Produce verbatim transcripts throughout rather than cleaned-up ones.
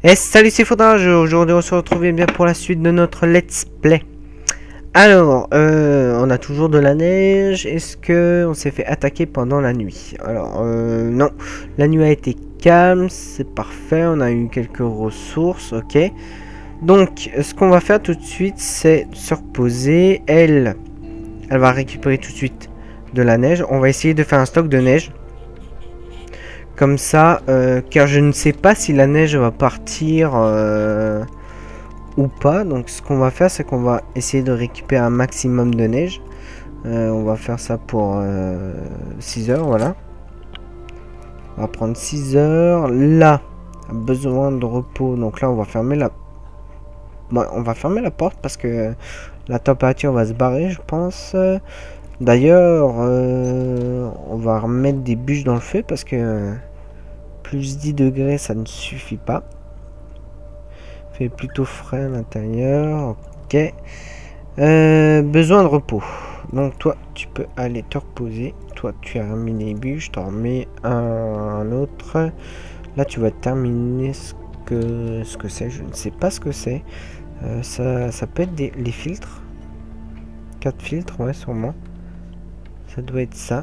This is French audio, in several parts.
Et salut, c'est Faudage. Aujourd'hui on se retrouve bien pour la suite de notre let's play. Alors, euh, on a toujours de la neige. Est-ce que on s'est fait attaquer pendant la nuit? Alors, euh, non. La nuit a été calme, c'est parfait. On a eu quelques ressources, ok. Donc, ce qu'on va faire tout de suite, c'est se reposer. Elle, elle va récupérer tout de suite de la neige. On va essayer de faire un stock de neige. Comme ça, euh, car je ne sais pas si la neige va partir euh, ou pas. Donc ce qu'on va faire, c'est qu'on va essayer de récupérer un maximum de neige. Euh, on va faire ça pour euh, six heures, voilà. On va prendre six heures. Là, besoin de repos. Donc là, on va fermer la... Bon, on va fermer la porte parce que la température va se barrer, je pense. D'ailleurs, euh, on va remettre des bûches dans le feu parce que plus dix degrés, ça ne suffit pas. Il fait plutôt frais à l'intérieur. Ok. Euh, besoin de repos. Donc toi, tu peux aller te reposer. Toi, tu as remis les bûches. T'en remets un, un autre. Là, tu vas terminer ce que ce que c'est. Je ne sais pas ce que c'est. Euh, ça, ça peut être des, les filtres. quatre filtres, ouais, sûrement. Ça doit être ça.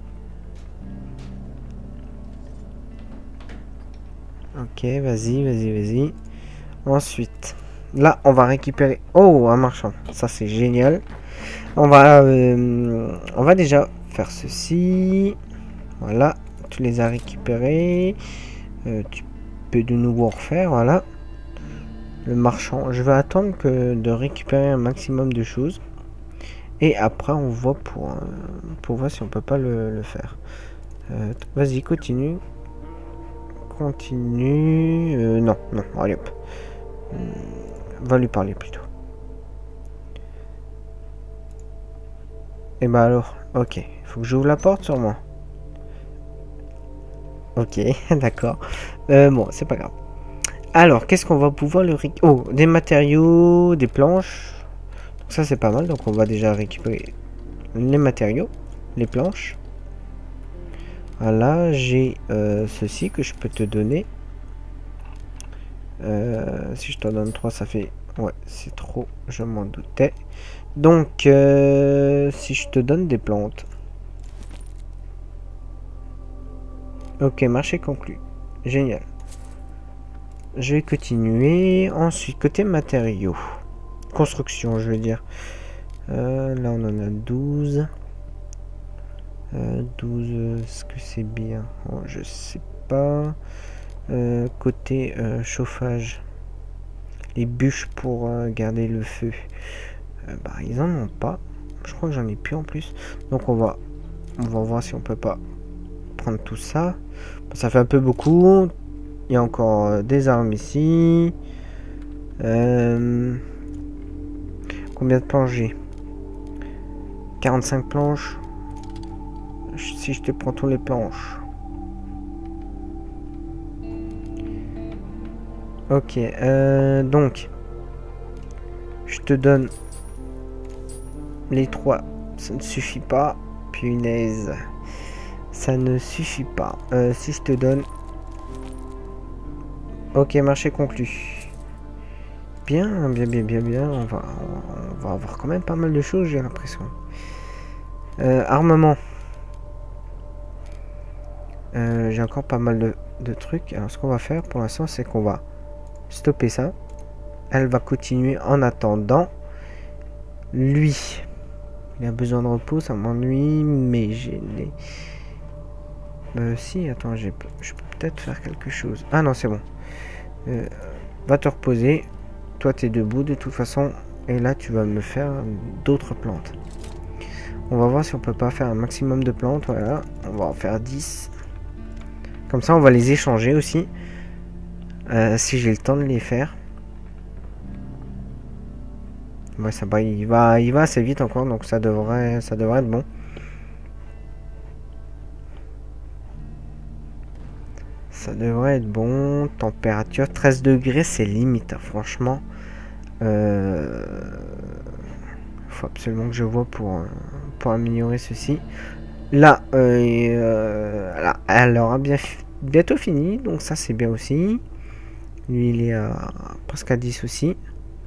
Ok, vas-y, vas-y, vas-y. Ensuite, là, on va récupérer... Oh, un marchand. Ça, c'est génial. On va, euh, on va déjà faire ceci. Voilà, tu les as récupérés. Euh, tu peux de nouveau refaire, voilà. Le marchand. Je vais attendre que de récupérer un maximum de choses. Et après, on voit pour, euh, pour voir si on peut pas le, le faire. Euh, Vas-y, continue. Continue. Euh, non, non, allez hop. Euh, va lui parler plutôt. Et bah alors, ok. Il faut que j'ouvre la porte sur moi. Ok, d'accord. Euh, bon, c'est pas grave. Alors, qu'est-ce qu'on va pouvoir le récupérer? Oh, des matériaux, des planches. Donc ça, c'est pas mal. Donc, on va déjà récupérer les matériaux, les planches. Voilà, j'ai euh, ceci que je peux te donner. Euh, si je t'en donne trois, ça fait... Ouais, c'est trop, je m'en doutais. Donc, euh, si je te donne des plantes. Ok, marché conclu. Génial. Je vais continuer. Ensuite, côté matériaux. Construction, je veux dire. Euh, là, on en a douze. Euh, douze, est-ce que c'est bien? Oh, je sais pas. Euh, côté euh, chauffage. Les bûches pour euh, garder le feu. Euh, bah, ils en ont pas. Je crois que j'en ai plus en plus. Donc, on va, on va voir si on peut pas prendre tout ça. Ça fait un peu beaucoup. Il y a encore euh, des armes ici. Euh, combien de planches j'ai? quarante-cinq planches. Si je te prends tous les planches. Ok, euh, donc je te donne les trois. Ça ne suffit pas. Punaise. Ça ne suffit pas. Euh, si je te donne... Ok, marché conclu. Bien, bien, bien, bien, bien. On va, on va avoir quand même pas mal de choses, j'ai l'impression. Euh, armement. Euh, j'ai encore pas mal de, de trucs. Alors, ce qu'on va faire pour l'instant, c'est qu'on va stopper ça. Elle va continuer en attendant. Lui, il a besoin de repos, ça m'ennuie, mais j'ai... Euh, si, attends, je peux peut-être faire quelque chose. Ah non, c'est bon. Euh, va te reposer. Toi, tu es debout de toute façon. Et là, tu vas me faire d'autres plantes. On va voir si on peut pas faire un maximum de plantes. Voilà, on va en faire dix. Comme ça, on va les échanger aussi. Euh, si j'ai le temps de les faire. Ouais, ça va, il va, il va assez vite encore, donc ça devrait, ça devrait être bon. Ça devrait être bon. Température treize degrés, c'est limite, hein, franchement. Euh, faut absolument que je vois pour, pour améliorer ceci. Là, euh, euh, là elle aura bien, bientôt fini, donc ça c'est bien aussi. Lui, il est à presque à dix aussi.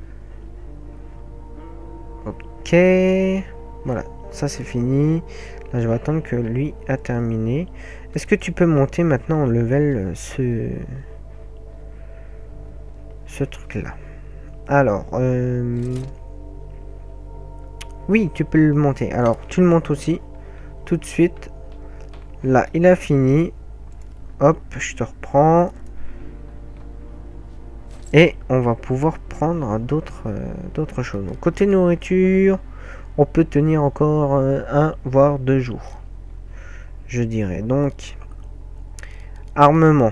Ok. Voilà, ça c'est fini. Là, je vais attendre que lui a terminé. Est-ce que tu peux monter maintenant en level ce... ce truc-là? Alors, euh... oui, tu peux le monter. Alors, tu le montes aussi. Tout de suite. Là, il a fini. Hop, je te reprends. Et on va pouvoir prendre d'autres euh, d'autres choses. Donc, côté nourriture, on peut tenir encore euh, un, voire deux jours. Je dirais. Donc, armement.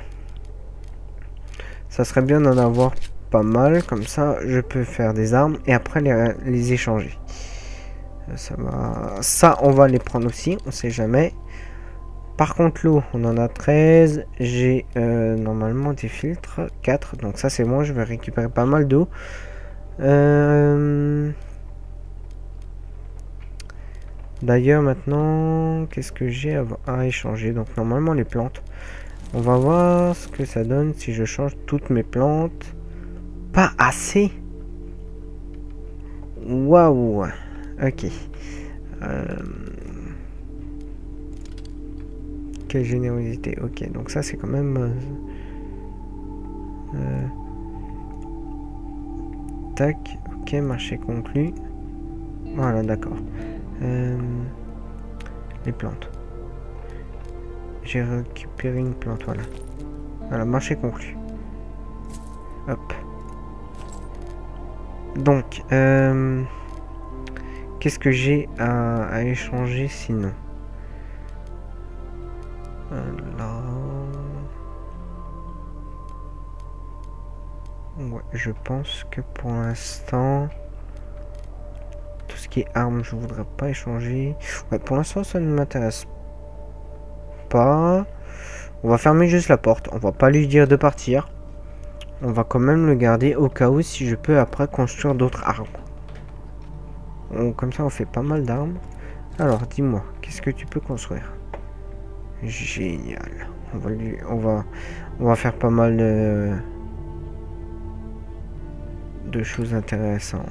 Ça serait bien d'en avoir pas mal. Comme ça, je peux faire des armes et après les, les échanger. Ça va... Ça, on va les prendre aussi. On sait jamais. Par contre, l'eau, on en a treize. J'ai euh, normalement des filtres. quatre. Donc ça, c'est bon. Je vais récupérer pas mal d'eau. Euh... D'ailleurs, maintenant, qu'est-ce que j'ai à, à échanger? Donc normalement, les plantes. On va voir ce que ça donne si je change toutes mes plantes. Pas assez. Waouh. Ok. Euh... Quelle générosité. Ok, donc ça c'est quand même... Euh... Euh... Tac. Ok, marché conclu. Voilà, d'accord. Euh... Les plantes. J'ai récupéré une plante, voilà. Voilà, marché conclu. Hop. Donc, euh... qu'est-ce que j'ai à, à échanger sinon? Là... Ouais, je pense que pour l'instant... Tout ce qui est armes, je voudrais pas échanger. Ouais, pour l'instant, ça ne m'intéresse pas. On va fermer juste la porte. On va pas lui dire de partir. On va quand même le garder au cas où si je peux après construire d'autres armes. On, comme ça, on fait pas mal d'armes. Alors, dis-moi, qu'est-ce que tu peux construire? Génial. On va lui, on va, on va faire pas mal de, de choses intéressantes.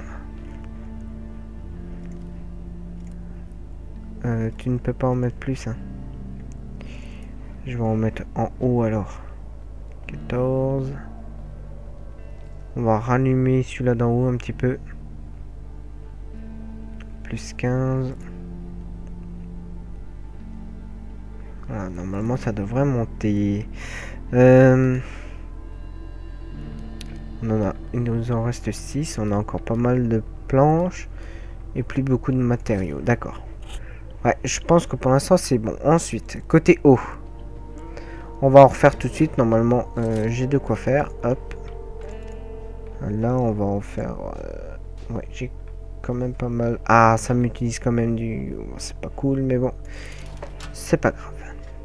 Euh, tu ne peux pas en mettre plus, hein. Je vais en mettre en haut alors. quatorze. On va rallumer celui-là d'en haut un petit peu. Plus quinze. Voilà, normalement ça devrait monter. Euh, on en a, il nous en reste six. On a encore pas mal de planches. Et plus beaucoup de matériaux. D'accord. Ouais, je pense que pour l'instant c'est bon. Ensuite, côté eau. On va en refaire tout de suite. Normalement, euh, j'ai de quoi faire. Hop. Là, on va en faire... Euh... Ouais, j'ai quand même pas mal... Ah, ça m'utilise quand même du... C'est pas cool, mais bon. C'est pas grave.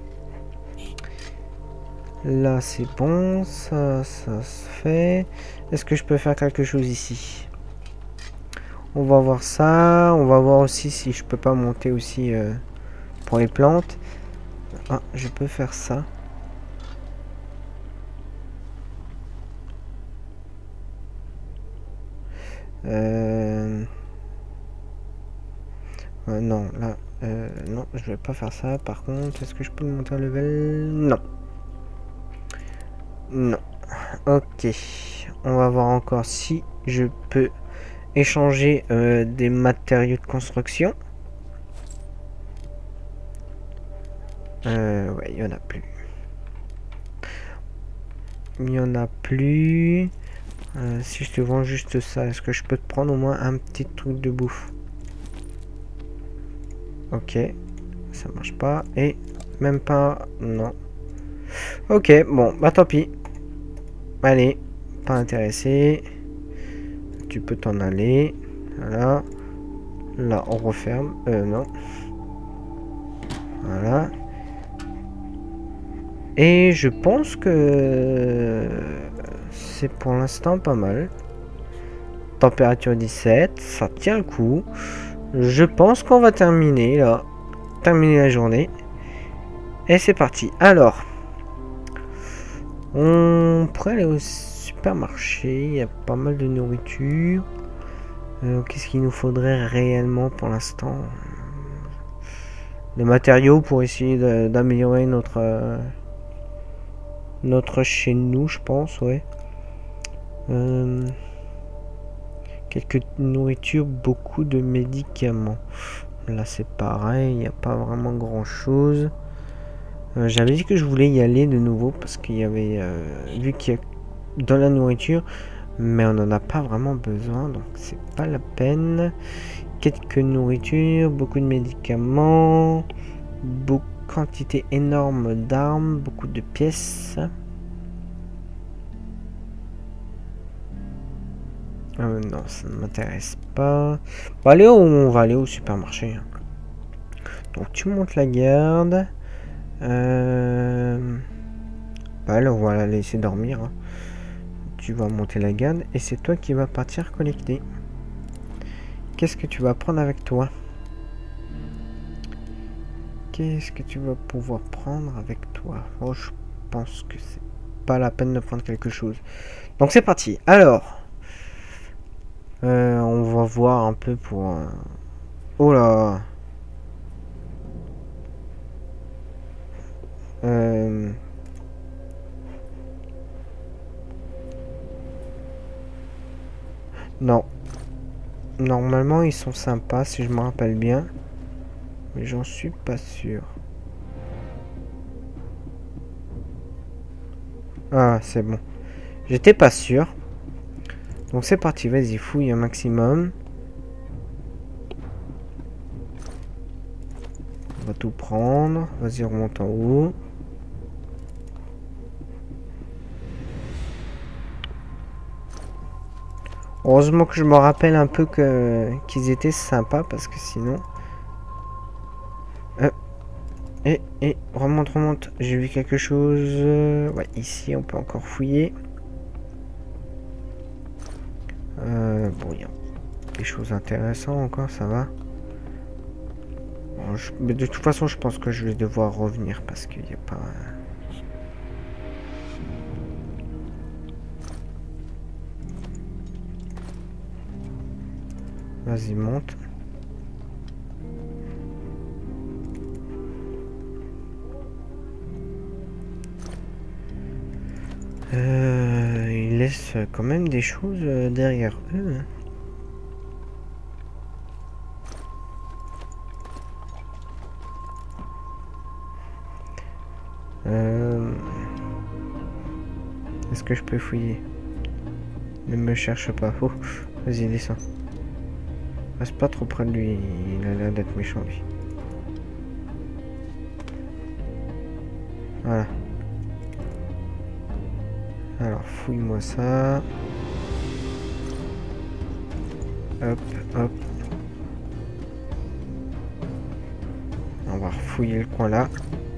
Là, c'est bon. Ça, ça se fait. Est-ce que je peux faire quelque chose ici? On va voir ça. On va voir aussi si je peux pas monter aussi euh, pour les plantes. Ah, je peux faire ça. Euh... Euh, non, là, euh, non, je vais pas faire ça. Par contre, est-ce que je peux monter un level? Non. Non. Ok. On va voir encore si je peux échanger euh, des matériaux de construction. Euh, ouais, il y en a plus. Il y en a plus. Euh, si je te vends juste ça, est-ce que je peux te prendre au moins un petit truc de bouffe? Ok, ça marche pas. Et même pas... Non. Ok, bon, bah tant pis. Allez, pas intéressé. Tu peux t'en aller. Voilà. Là, on referme. Euh, non. Voilà. Et je pense que... c'est pour l'instant pas mal. Température dix-sept, ça tient le coup. Je pense qu'on va terminer là. Terminer la journée. Et c'est parti. Alors. On pourrait aller au supermarché, il y a pas mal de nourriture. Euh, Qu'est-ce qu'il nous faudrait réellement pour l'instant? Des matériaux pour essayer d'améliorer notre euh, notre chez nous, je pense, ouais. Euh, quelques nourritures, beaucoup de médicaments. Là c'est pareil, il n'y a pas vraiment grand chose. Euh, J'avais dit que je voulais y aller de nouveau parce qu'il y avait euh, vu qu'il y a dans la nourriture, mais on n'en a pas vraiment besoin, donc c'est pas la peine. Quelques nourritures, beaucoup de médicaments, beaucoup quantité énorme d'armes, beaucoup de pièces. Euh, non, ça ne m'intéresse pas. Bon, allez, on va aller au supermarché. Donc tu montes la garde. Euh... Bah là, on va la laisser dormir. Hein. Tu vas monter la garde et c'est toi qui vas partir collecter. Qu'est-ce que tu vas prendre avec toi? Qu'est-ce que tu vas pouvoir prendre avec toi? Oh, je pense que c'est pas la peine de prendre quelque chose. Donc c'est parti. Alors, euh, on va voir un peu pour... Un... Oh là. Euh... Non. Normalement, ils sont sympas, si je me rappelle bien. Mais j'en suis pas sûr. Ah, c'est bon. J'étais pas sûr. Donc c'est parti, vas-y, fouille un maximum. On va tout prendre. Vas-y, remonte en haut. Heureusement que je me rappelle un peu que qu'ils étaient sympas parce que sinon... Euh, et, et, remonte, remonte. J'ai vu quelque chose. Ouais, ici, on peut encore fouiller. Euh, bon, il y a des choses intéressantes encore, ça va. Bon, je, mais de toute façon, je pense que je vais devoir revenir parce qu'il n'y a pas... Vas-y, monte. Euh, ils laissent quand même des choses derrière eux. Euh... Est-ce que je peux fouiller? Ne me cherche pas. Oh, vas-y, descends. Reste pas trop près de lui, il a l'air d'être méchant lui. Voilà. Alors fouille-moi ça. Hop, hop. On va refouiller le coin là.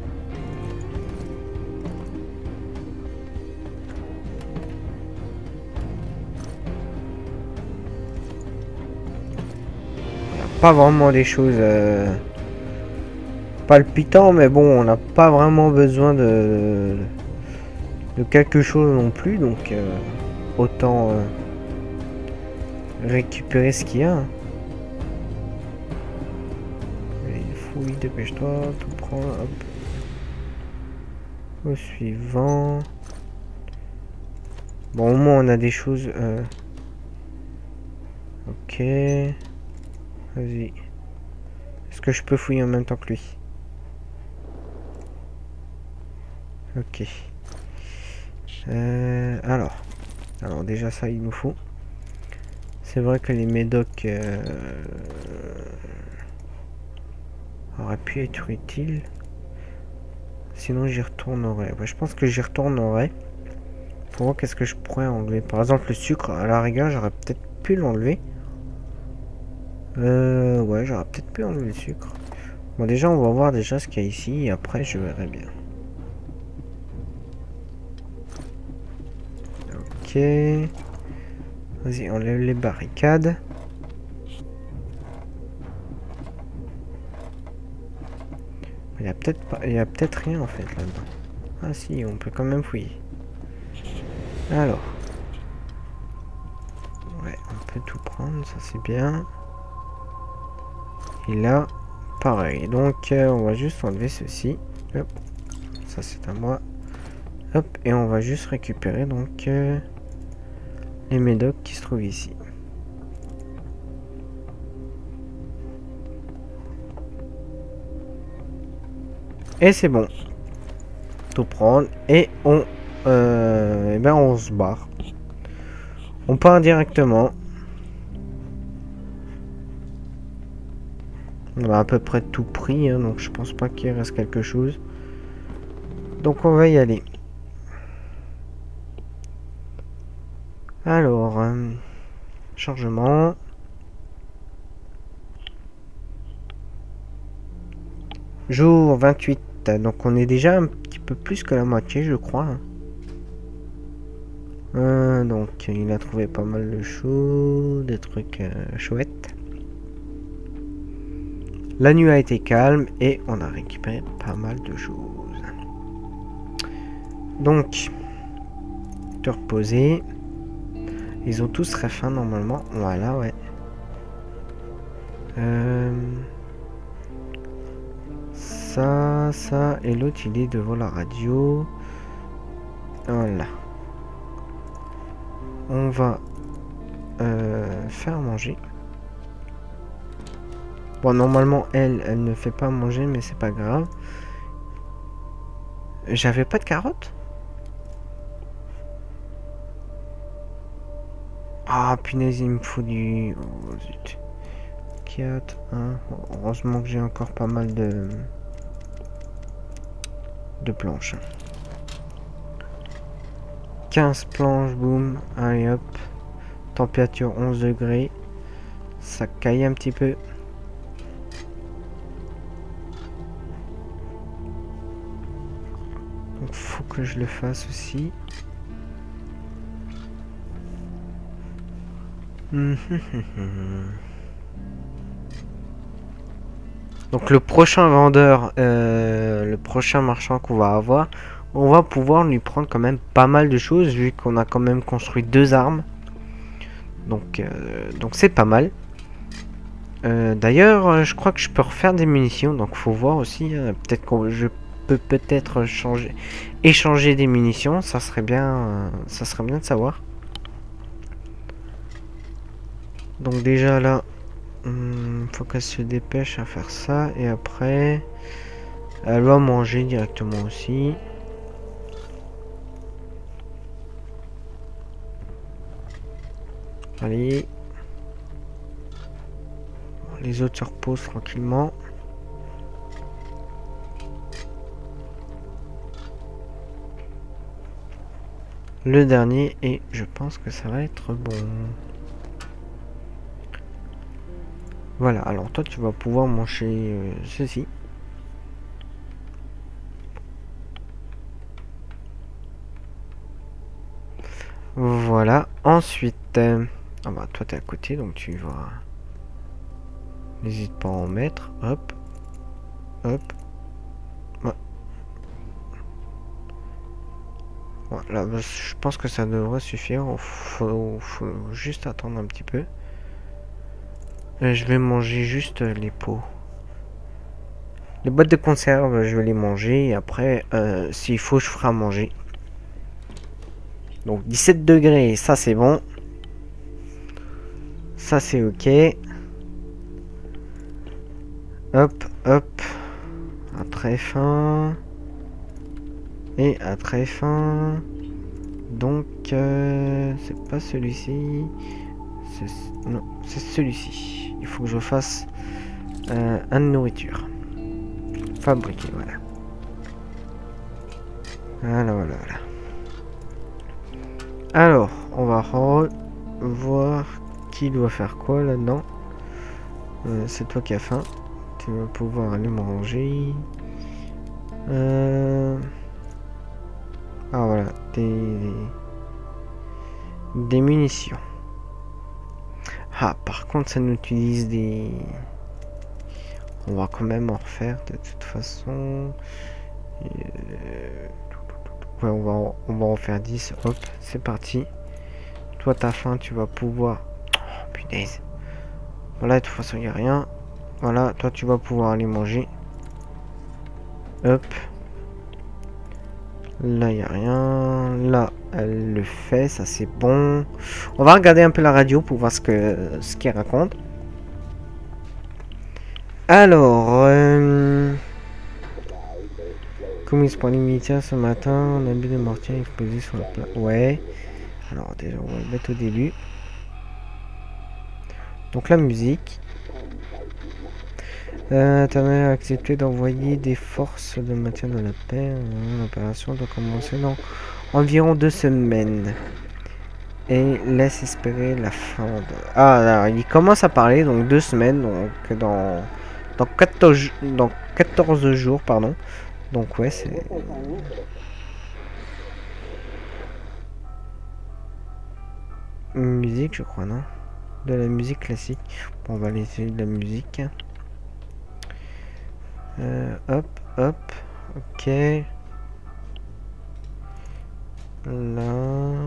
Pas vraiment des choses euh, palpitantes, mais bon, on n'a pas vraiment besoin de, de quelque chose non plus, donc euh, autant euh, récupérer ce qu'il y a. Allez, fouille, dépêche-toi, tout prendre, hop. Au suivant. Bon, au moins on a des choses. Euh... Ok. Vas-y. Est-ce que je peux fouiller en même temps que lui? Ok. Euh, alors. Alors déjà ça il nous faut. C'est vrai que les médocs euh, auraient pu être utiles. Sinon j'y retournerai. Ouais, je pense que j'y retournerai. Pour voir qu'est-ce que je pourrais enlever. Par exemple le sucre, à la rigueur j'aurais peut-être pu l'enlever. Euh, ouais, j'aurais peut-être pu enlever le sucre. Bon, déjà, on va voir déjà ce qu'il y a ici. Et après, je verrai bien. Ok. Vas-y, enlève les barricades. Il y a peut-être pas... Il y a peut-être rien, en fait, là-dedans. Ah si, on peut quand même fouiller. Alors. peut tout prendre, ça c'est bien. Et là, pareil. Donc, euh, on va juste enlever ceci. Hop. Ça c'est à moi. Hop. Et on va juste récupérer donc euh, les médocs qui se trouvent ici. Et c'est bon. Tout prendre. Et on, euh, et ben on se barre. On part directement. On a à peu près tout pris, hein, donc je pense pas qu'il reste quelque chose. Donc on va y aller. Alors, euh, chargement. Jour vingt-huit. Donc on est déjà un petit peu plus que la moitié, je crois. Euh, donc il a trouvé pas mal de choses, des trucs euh, chouettes. La nuit a été calme et on a récupéré pas mal de choses. Donc, te reposer. Ils ont tous très faim normalement. Voilà, ouais. Euh, ça, ça et l'autre il est devant la radio. Voilà. On va euh, faire manger. Bon, normalement, elle, elle ne fait pas manger, mais c'est pas grave. J'avais pas de carottes? Ah, punaise, il me faut du... Oh, zut. quatre, un. Heureusement que j'ai encore pas mal de... de planches. quinze planches, boum. Allez, hop. Température onze degrés. Ça caille un petit peu. Donc faut que je le fasse aussi. Donc le prochain vendeur, euh, le prochain marchand qu'on va avoir, on va pouvoir lui prendre quand même pas mal de choses vu qu'on a quand même construit deux armes. Donc euh, donc c'est pas mal. Euh, D'ailleurs, je crois que je peux refaire des munitions, donc faut voir aussi. Euh, peut-être que je peux peut-être changer, échanger des munitions. Ça serait bien, euh, ça serait bien de savoir. Donc déjà là, hum, faut qu'elle se dépêche à faire ça et après, elle va manger directement aussi. Allez. Les autres se reposent tranquillement. Le dernier et je pense que ça va être bon. Voilà, alors toi tu vas pouvoir manger euh, ceci. Voilà, ensuite, euh, ah bah toi t'es à côté donc tu vas... N'hésite pas à en mettre, hop, hop. Ouais. Voilà, bah, je pense que ça devrait suffire, faut, faut juste attendre un petit peu. Euh, je vais manger juste les pots. Les boîtes de conserve, je vais les manger et après, euh, s'il faut, je ferai à manger. Donc dix-sept degrés, ça c'est bon. Ça c'est ok. Hop, hop. À très fin. Et à très fin. Donc, euh, c'est pas celui-ci. Non, c'est celui-ci. Il faut que je fasse euh, un de nourriture. Fabriquer, voilà. Voilà, voilà, voilà. Alors, on va voir qui doit faire quoi là-dedans. Euh, c'est toi qui as faim. Tu vas pouvoir aller manger. Euh... Ah voilà, des... des munitions. Ah, par contre, ça nous utilise des... On va quand même en refaire de toute façon. Euh... Ouais, on va, en... on va en faire dix. Hop, c'est parti. Toi, t'as faim, tu vas pouvoir... days. Voilà, de toute façon, il n'y a rien. Voilà, toi, tu vas pouvoir aller manger. Hop. Là, il n'y a rien. Là, elle le fait, ça c'est bon. On va regarder un peu la radio pour voir ce que ce qu'il raconte. Alors, euh... comme il se prend les militaires ce matin, on a vu des mortiers explosés sur le plat. Ouais. Alors, déjà, on va le mettre au début. Donc, la musique. Euh, Internet a accepté d'envoyer des forces de maintien de la paix. L'opération doit commencer dans environ deux semaines. Et laisse espérer la fin de... Ah, alors, il commence à parler, donc deux semaines, donc dans... Dans quatorze, dans quatorze jours, pardon. Donc ouais, c'est... Musique, je crois, non? De la musique classique. Bon, on va laisser de la musique. Euh, hop, hop. Ok. Là.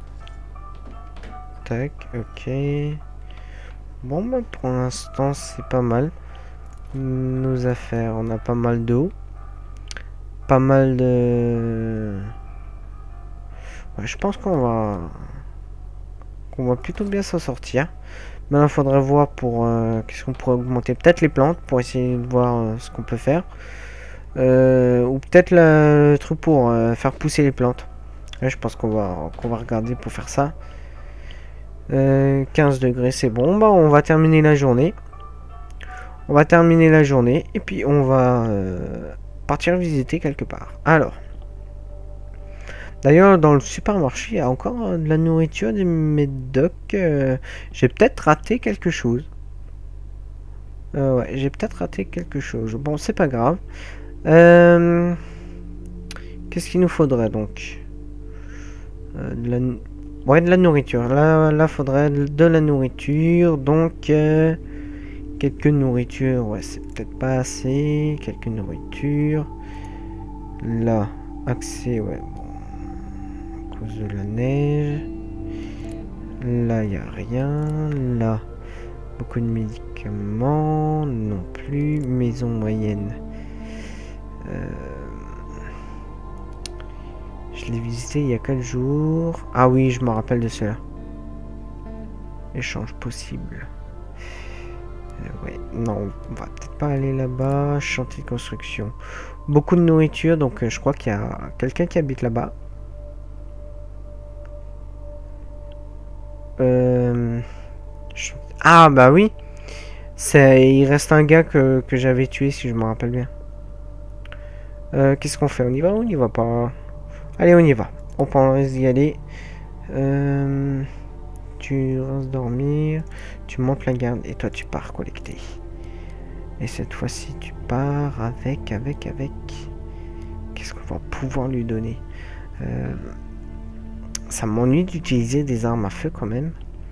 Tac, ok. Bon, bah, pour l'instant, c'est pas mal. Nos affaires, on a pas mal d'eau. Pas mal de... Ouais, je pense qu'on va... qu'on va plutôt bien s'en sortir. Maintenant, il faudrait voir pour... Euh, qu'est-ce qu'on pourrait augmenter. Peut-être les plantes, pour essayer de voir euh, ce qu'on peut faire. Euh, ou peut-être le, le truc pour euh, faire pousser les plantes. Ouais, je pense qu'on va, qu'on va regarder pour faire ça. Euh, quinze degrés, c'est bon. Bah, on va terminer la journée. On va terminer la journée. Et puis, on va euh, partir visiter quelque part. Alors. D'ailleurs, dans le supermarché, il y a encore euh, de la nourriture, des médocs. Euh, j'ai peut-être raté quelque chose. Euh, ouais, j'ai peut-être raté quelque chose. Bon, c'est pas grave. Euh, Qu'est-ce qu'il nous faudrait donc euh, de la... Ouais, de la nourriture. Là, là, faudrait de la nourriture. Donc, euh, quelques nourritures. Ouais, c'est peut-être pas assez. Quelques nourritures. Là, accès, ouais. Bon, à cause de la neige. Là, il n'y a rien. Là, beaucoup de médicaments. Non plus. Maison moyenne. Euh... Je l'ai visité il y a quatre jours. Ah oui, je me rappelle de cela. Échange possible. Euh, ouais, non, on va peut-être pas aller là-bas. Chantier de construction. Beaucoup de nourriture, donc euh, je crois qu'il y a quelqu'un qui habite là-bas. Euh... Ah bah oui. C'est... Il reste un gars que, que j'avais tué, si je me rappelle bien. Euh, Qu'est-ce qu'on fait? On y va ou on y va pas? Allez, on y va. On pense y aller. Euh, tu restes dormir. Tu montes la garde et toi tu pars collecter. Et cette fois-ci tu pars avec, avec, avec. Qu'est-ce qu'on va pouvoir lui donner? euh, Ça m'ennuie d'utiliser des armes à feu quand même.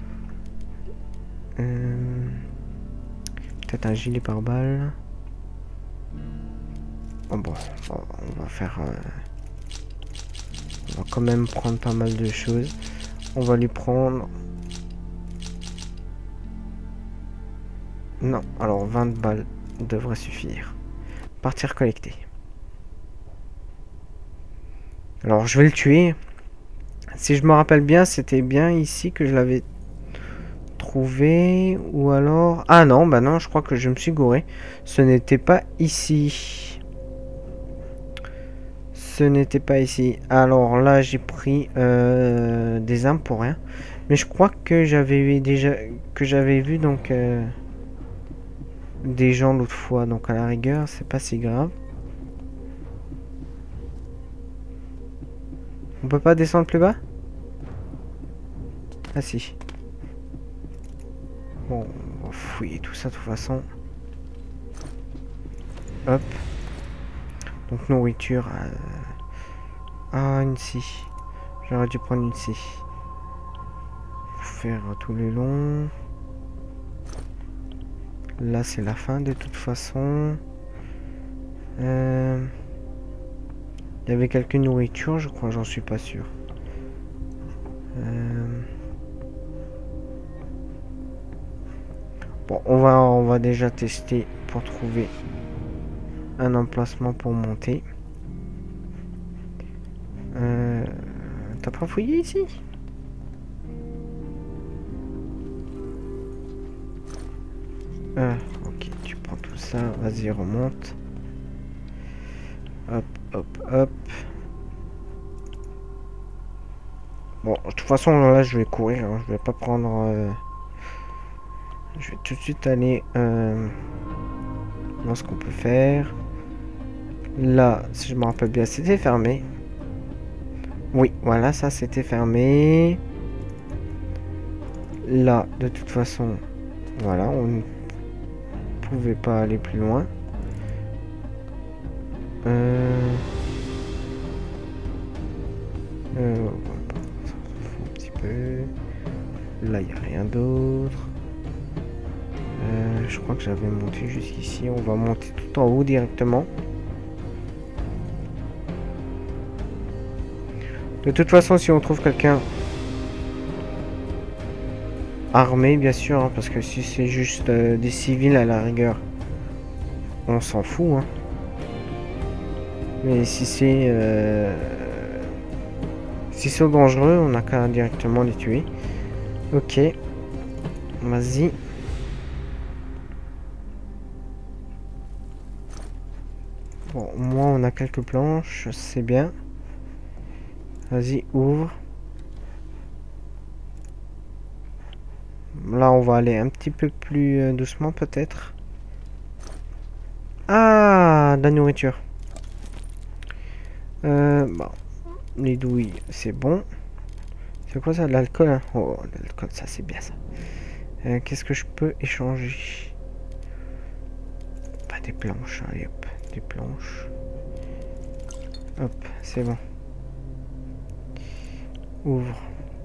Euh, Peut-être un gilet pare-balles. Oh bon, on va faire... Euh, on va quand même prendre pas mal de choses. On va lui prendre... Non, alors vingt balles devrait suffire. Partir collecter. Alors je vais le tuer. Si je me rappelle bien, c'était bien ici que je l'avais trouvé. Ou alors... Ah non, bah non, je crois que je me suis gouré. Ce n'était pas ici. Ce n'était pas ici. Alors là, j'ai pris euh, des armes pour rien. Mais je crois que j'avais vu déjà que j'avais vu donc euh, des gens l'autre fois. Donc à la rigueur, c'est pas si grave. On peut pas descendre plus bas? Ah si. Bon, on va fouiller tout ça de toute façon. Hop. Donc nourriture. Euh... Ah, une scie. J'aurais dû prendre une scie. Faire tout le long. Là, c'est la fin de toute façon. Euh... Il y avait quelques nourritures, je crois, j'en suis pas sûr. Euh... Bon, on va, on va déjà tester pour trouver un emplacement pour monter. Euh, T'as pas fouillé ici? Ah, ok, tu prends tout ça, vas-y, remonte. Hop, hop, hop. Bon, de toute façon, là, je vais courir, hein, je vais pas prendre... Euh... Je vais tout de suite aller... Euh... voir ce qu'on peut faire. Là, si je me rappelle bien, c'était fermé. Oui, voilà, ça, c'était fermé. Là, de toute façon, voilà, on ne pouvait pas aller plus loin. Euh... Euh... Un petit peu. Là, il n'y a rien d'autre. Euh, je crois que j'avais monté jusqu'ici. On va monter tout en haut directement. De toute façon, si on trouve quelqu'un armé, bien sûr, hein, parce que si c'est juste euh, des civils à la rigueur, on s'en fout. Hein. Mais si c'est euh, si c'est dangereux, on n'a qu'à directement les tuer. Ok, vas-y. Bon, au moins on a quelques planches, c'est bien. Vas-y, ouvre. Là, on va aller un petit peu plus euh, doucement, peut-être. Ah, de la nourriture. Euh, bon. Les douilles, c'est bon. C'est quoi ça, de l'alcool hein? Oh, l'alcool, ça, c'est bien, ça. Euh, Qu'est-ce que je peux échanger? Pas des planches, allez, hop. Des planches. Hop, c'est bon. Ouvre.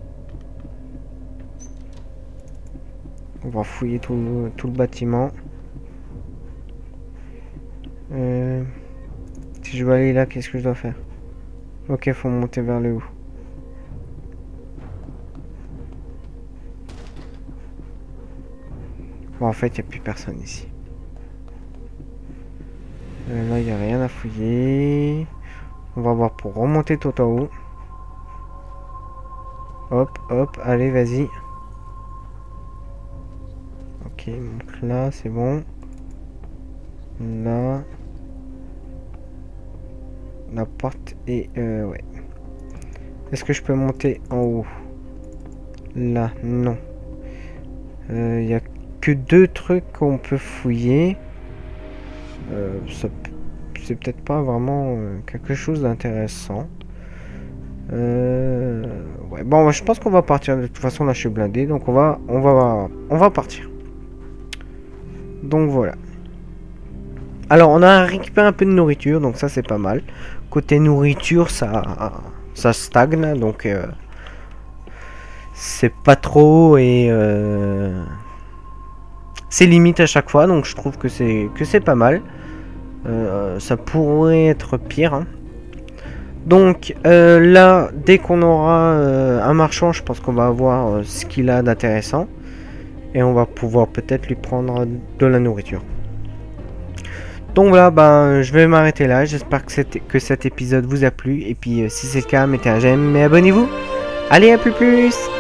On va fouiller tout le, tout le bâtiment. Euh, si je veux aller là, qu'est-ce que je dois faire? Ok, faut monter vers le haut. Bon, en fait, il n'y a plus personne ici. Euh, là, il n'y a rien à fouiller. On va voir pour remonter tout en haut. Hop, hop, allez, vas-y. Ok, monte là, c'est bon. Là. La porte est... Euh, ouais. Est-ce que je peux monter en haut? Là, non. Il euh, n'y a que deux trucs qu'on peut fouiller. Euh, c'est peut-être pas vraiment euh, quelque chose d'intéressant. Euh, ouais, bon, je pense qu'on va partir. De toute façon, là, je suis blindé, donc on va, on va, on va partir. Donc voilà. Alors, on a récupéré un peu de nourriture, donc ça, c'est pas mal. Côté nourriture, ça, ça stagne, donc euh, c'est pas trop et euh, c'est limite à chaque fois, donc je trouve que c'est que c'est pas mal. Euh, ça pourrait être pire. Hein. Donc euh, là, dès qu'on aura euh, un marchand, je pense qu'on va avoir euh, ce qu'il a d'intéressant. Et on va pouvoir peut-être lui prendre de la nourriture. Donc voilà, ben, je vais m'arrêter là. J'espère que, que cet épisode vous a plu. Et puis euh, si c'est le cas, mettez un j'aime et abonnez-vous. Allez, à plus plus!